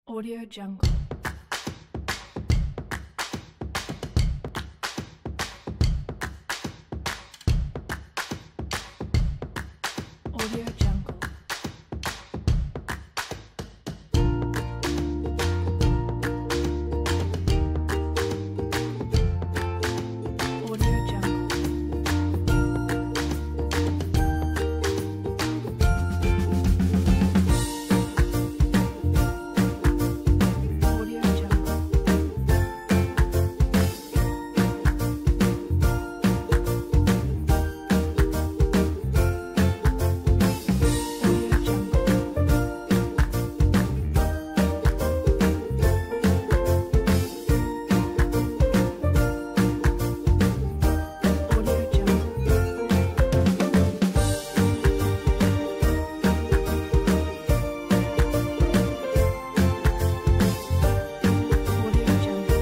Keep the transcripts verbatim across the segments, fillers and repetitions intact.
Audio Jungle. Audio Jungle. Audio Jungle. Audio Jungle. Audio Jungle. Audio Jungle. Audio Jungle.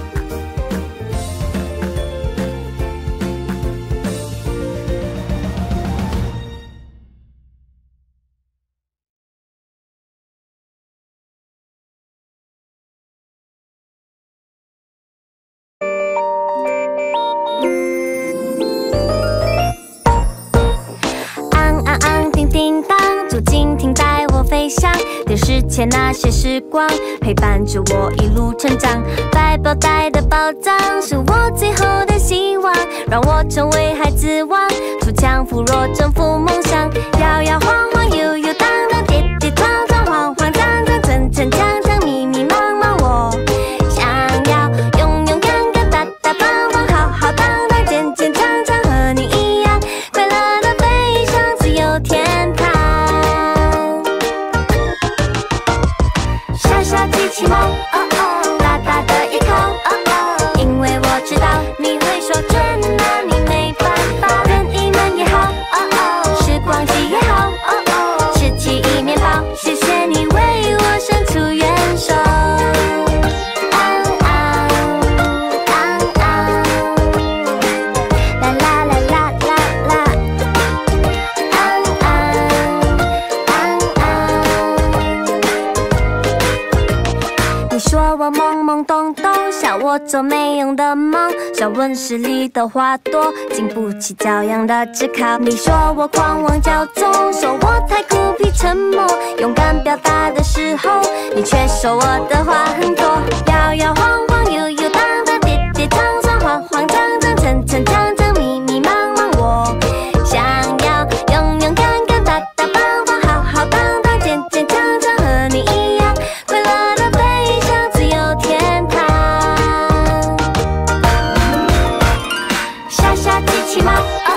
昂昂昂，叮叮当，竹蜻蜓带我飞翔。电视前那些时光，陪伴着我一路成长。百宝袋的宝藏，是我最后的希望，让我成为孩子王，锄强扶弱，征服梦想。摇摇晃晃，悠悠荡荡，跌跌撞撞，慌慌张张，逞逞强强，迷迷茫茫。我想要勇勇敢敢，大大方方，浩浩荡荡，坚坚强强，和你一样，快乐的飞翔，自由天堂。小小机器梦，哦哦，大大的夜空，哦哦，因为我知道你会说真拿你没办法。任意门也好，哦哦，时光机也好，哦哦，吃记忆面包，谢谢你为我伸出援手。昂昂昂昂，啦啦啦啦啦啦，昂昂昂昂。你说我懵懵懂懂，笑我做没用的梦，小温室里的花朵，经不起教养的炙烤。你说我狂妄骄纵，说我太孤僻沉默，勇敢表达的时候，你却说我的话很多。摇摇晃晃，悠悠荡荡，跌跌撞撞，慌慌张张，逞逞强强，迷迷茫茫。我想要勇勇敢敢，大大方方，浩浩荡荡，坚坚强强，和你一样，快乐的飞翔，自由天堂。小小机器猫，哦